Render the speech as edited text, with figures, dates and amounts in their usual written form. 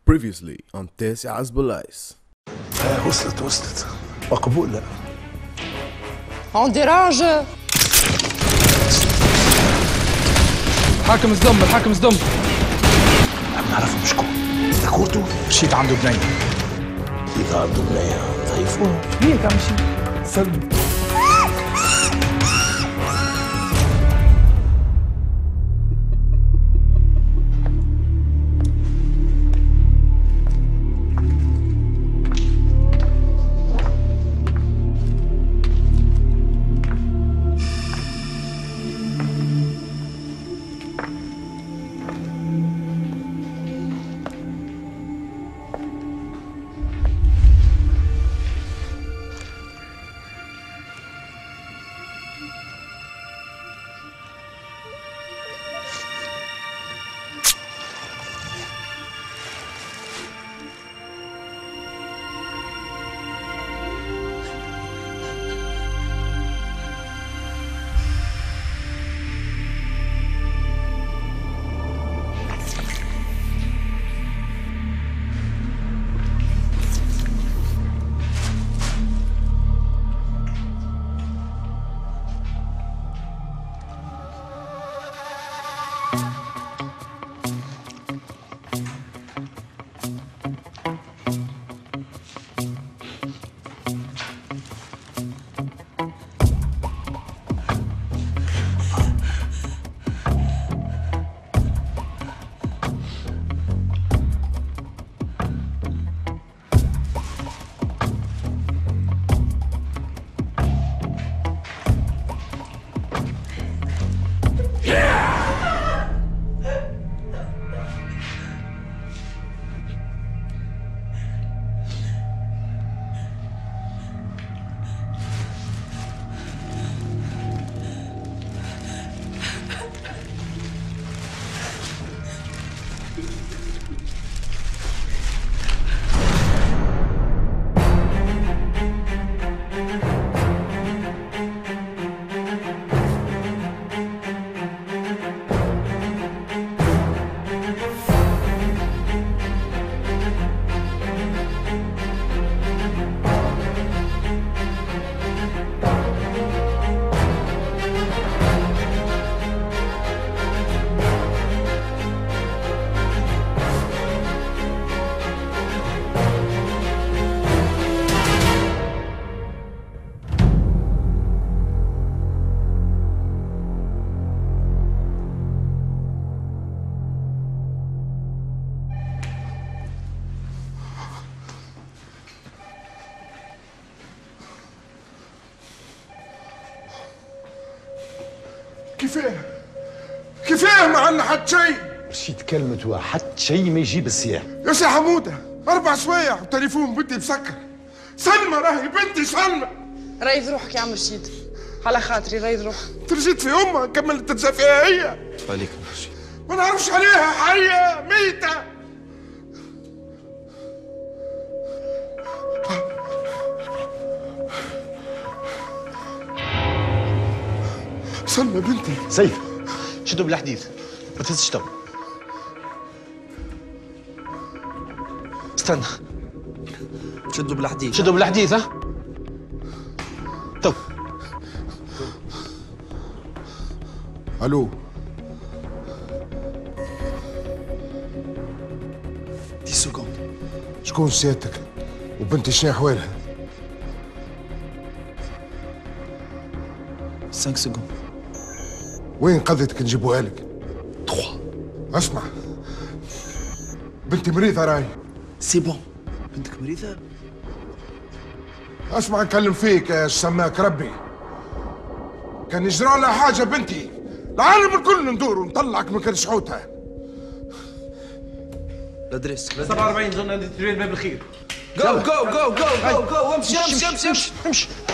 Previously on تاسع عزبلايس. وصلت مقبولة. On dérange. الحاكم الزدم عم نعرفهم شكون؟ ذكرته؟ مشيت عنده بنية. إذا عنده بنية ضيفوها. هيك عم مشي سلم. كيفاه ما عندنا حد شيء؟ رشيد كلمة واحد شيء ما يجيب السياح. يا سي حمودة 4 سوايع وتليفون بنتي مسكر. سلمى راهي بنتي سلمى. ريض روحك يا عم رشيد، على خاطري ريض روحك. ترجيت في امها كملت تنسى فيها هي. عليك رشيد. ما نعرفش عليها حية ميتة. سلمى بنتي. سيف شدوا بالحديث ما تهزش تو. استنى شدوا بالحديث ها تو. الو 10 سكوند. شكون سيادتك؟ وبنتي شنو احوالها؟ 5 سكوند. وين قضيتك نجيبوها لك؟ 3. اسمع بنتي مريضة راهي. سي بون. بنتك مريضة؟ اسمع نكلم فيك يا سماك ربي. كان يجرى لها حاجة بنتي العالم الكل ندور ونطلعك من كان شحوتها. الادريس 47 زون اندستريال باب الخير. جو امشي.